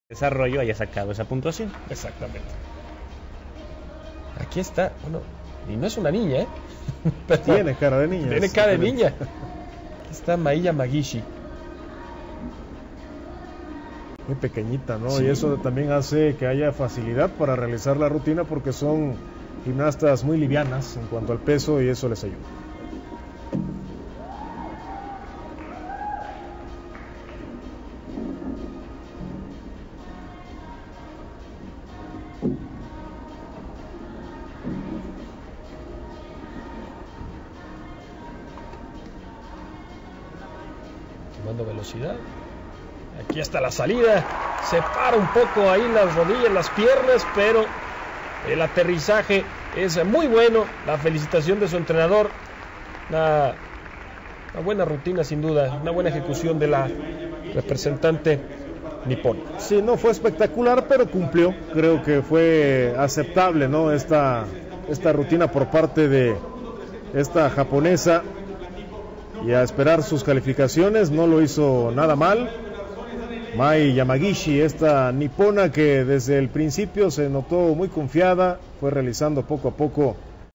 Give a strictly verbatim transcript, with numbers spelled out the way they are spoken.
desarrollo haya sacado esa puntuación. Exactamente. Aquí está, bueno, y no es una niña, ¿eh? Pero tiene cara de niña. Tiene cara de niña. Aquí está Mai Yamagishi. Muy pequeñita, ¿no? Sí. Y eso también hace que haya facilidad para realizar la rutina porque son gimnastas muy livianas en cuanto al peso y eso les ayuda. Tomando velocidad. Aquí está la salida. Se para un poco ahí las rodillas, las piernas, pero el aterrizaje es muy bueno. La felicitación de su entrenador. Una, una buena rutina sin duda. Una buena ejecución de la representante nipona. Sí, no fue espectacular, pero cumplió. Creo que fue aceptable, ¿no? Esta, esta rutina por parte de esta japonesa. Y a esperar sus calificaciones, no lo hizo nada mal. Mai Yamagishi, esta nipona que desde el principio se notó muy confiada, fue realizando poco a poco